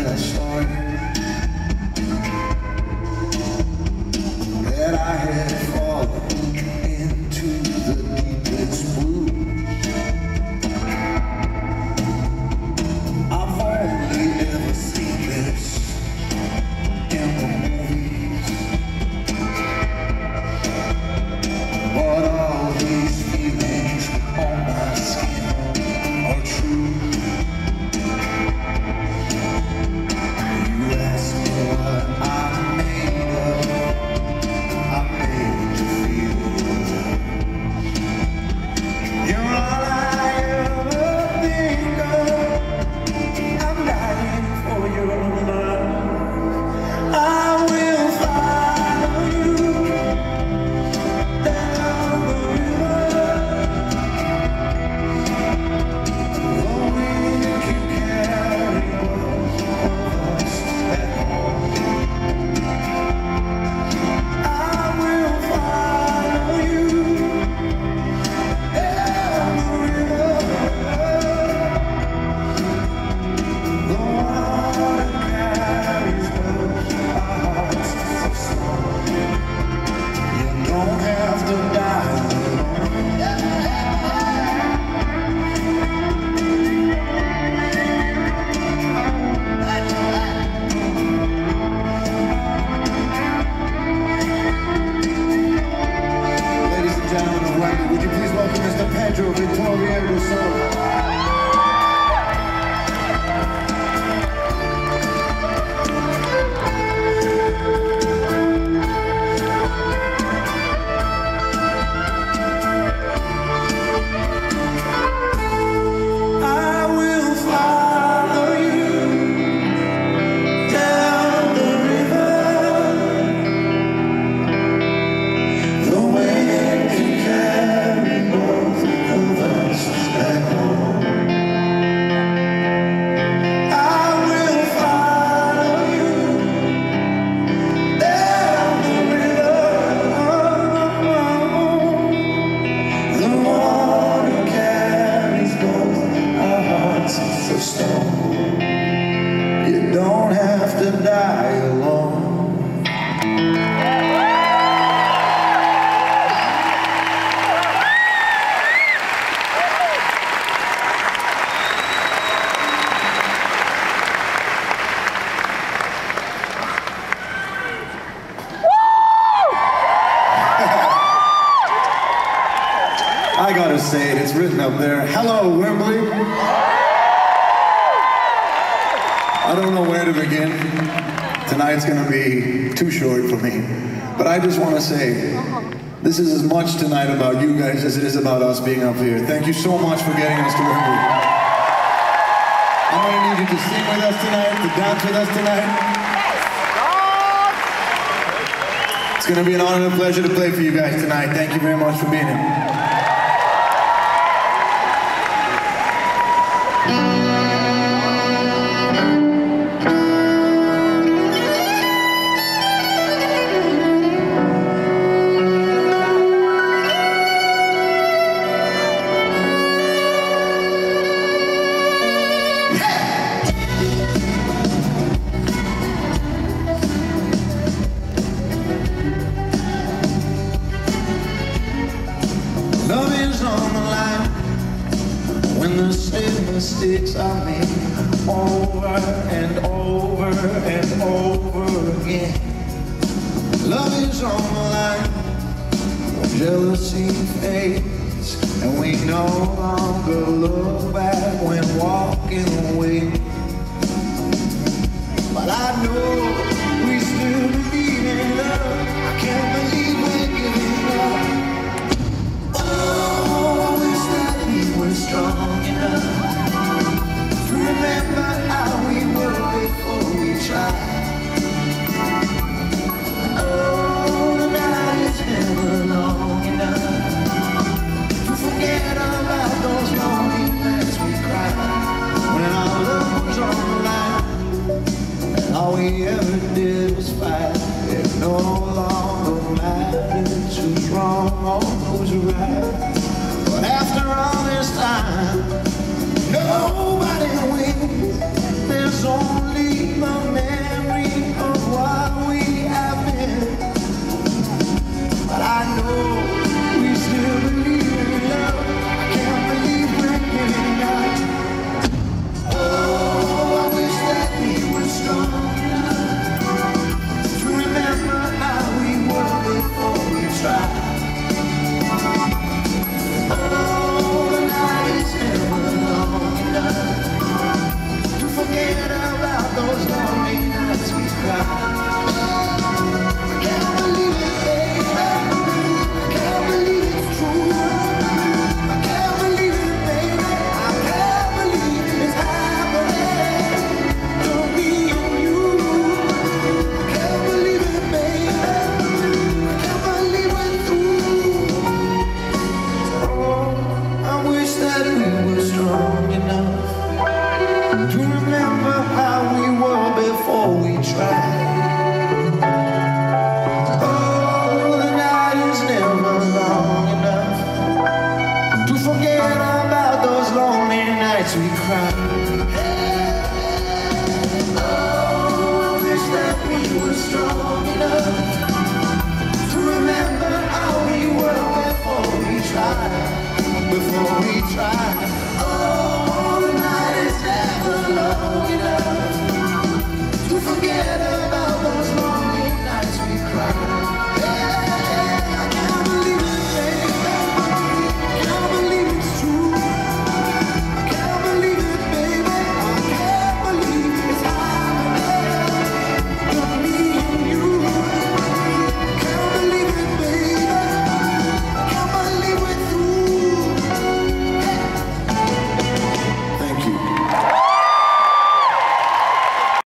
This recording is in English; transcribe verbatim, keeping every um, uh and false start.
that I saw you, that I had fallen into the deepest blue. I've only ever seen this in the movies, but all these feelings on my skin are true. You ask me what I'm made of, I'm made to feel your love. You're all I ever think of, I'm dying for your love. I will follow you down the river, the wind can carry both of us at home. I will follow you down the river, the water carries both our hearts so strong. You don't have to die alone. Ladies and gentlemen of Wembley, would you please welcome Mister Pedro Victoria do Sol. I will follow you down the river, the wind can carry both of us back home. I will follow you down the river, the water carries both our hearts so strong. You don't have to die alone. I gotta say it, it's written up there. Hello, Wembley. I don't know where to begin. Tonight's gonna be too short for me. But I just wanna say, this is as much tonight about you guys as it is about us being up here. Thank you so much for getting us to Wembley. I'm gonna need you to sing with us tonight, to dance with us tonight. It's gonna be an honor and a pleasure to play for you guys tonight. Thank you very much for being here. Love is on the line when the same mistakes are made over and over and over again. Love is on the line when jealousy fades and we no longer look back when walking away. But I know we still believe in love. I can't believe we're giving up. Strong enough to remember how we were before we tried. Oh, the night is never long enough to forget about those lonely nights we cried when our love was on the line and all we ever did was fight. It no longer matters who's wrong or who's right. But after all this time, nobody wins. There's only strong enough to remember how we were before we tried, before we tried.